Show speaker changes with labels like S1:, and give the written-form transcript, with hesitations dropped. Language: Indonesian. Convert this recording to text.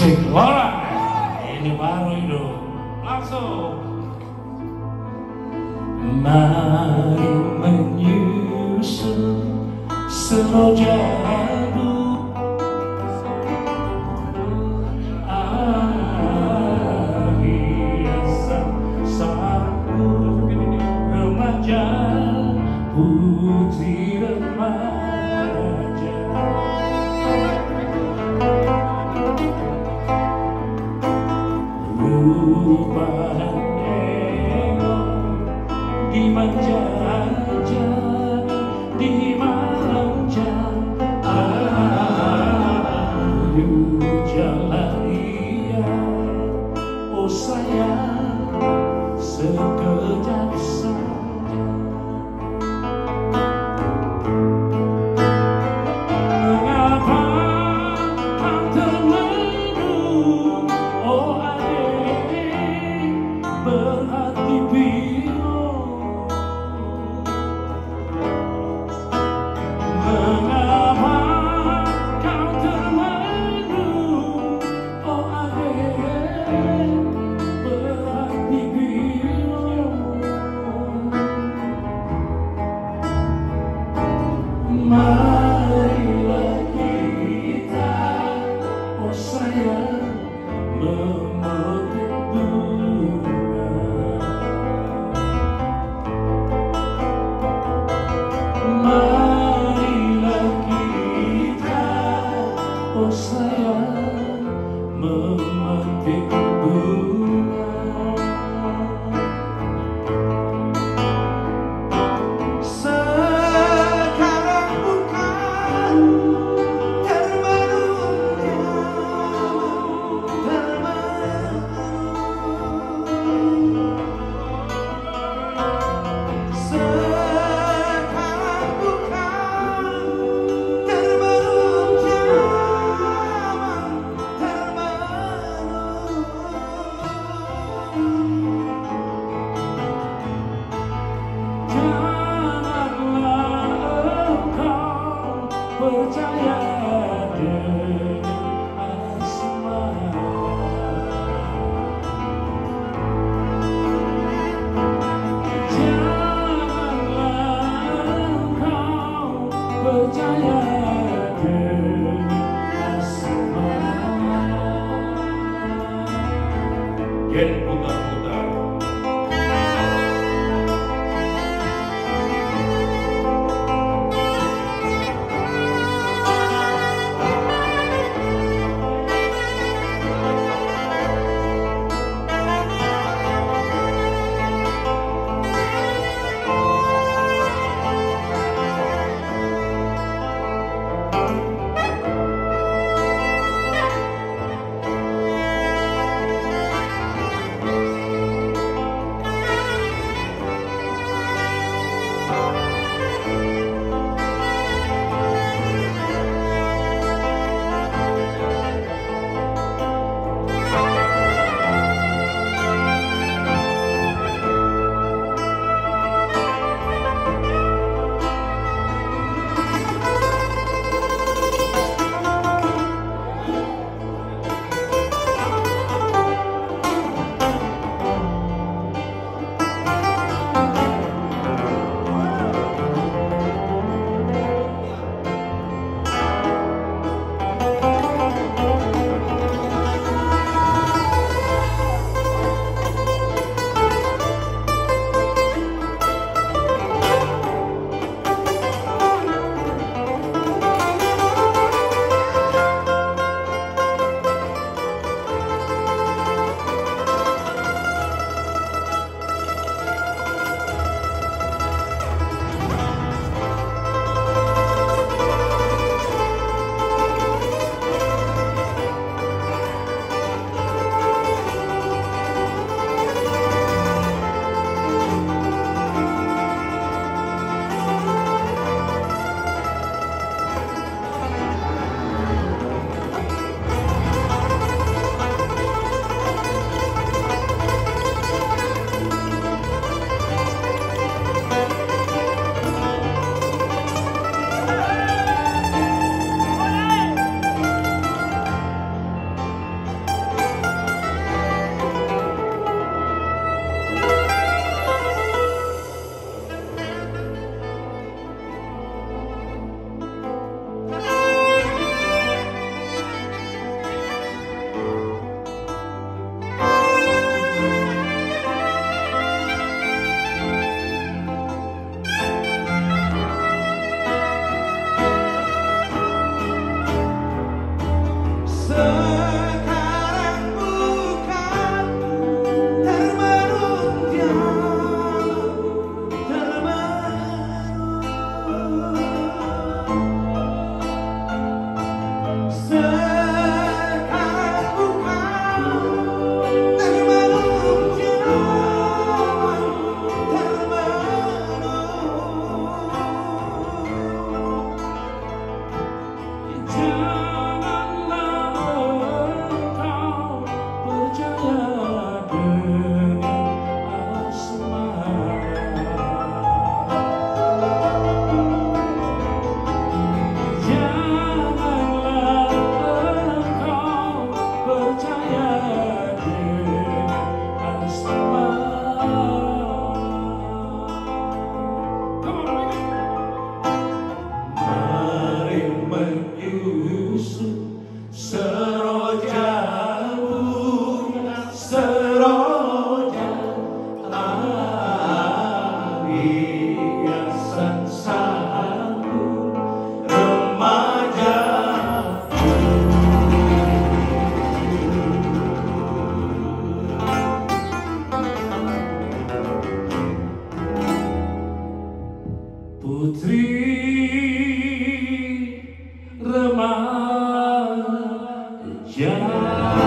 S1: Asik, Laura. Ini baru itu. Langsung. Mari menyusul serojamu, sapu remaja, putri remaja. Rupanya dimanja-manja di malam jam jalan ia, oh sayang sekejap saja. Mengapa kau termenung, oh adik berhati biru? Mengapa kau termenung, oh adik berhati biru? Marilah kita, oh sayang, memetik bunga. Marilah kita, oh sayang, memetik bunga. Sekarang bukan termenungnya, sekarang bukan termenung zaman, janganlah engkau percaya dengan asmara. Janganlah engkau percaya dengan asmara. Gen putar-putar. Janganlah engkau percaya dengan asmara. Janganlah engkau percaya dengan asmara. Mari menyusun seroja bunga, seroja hiasan sambut remaja. Putri remaja.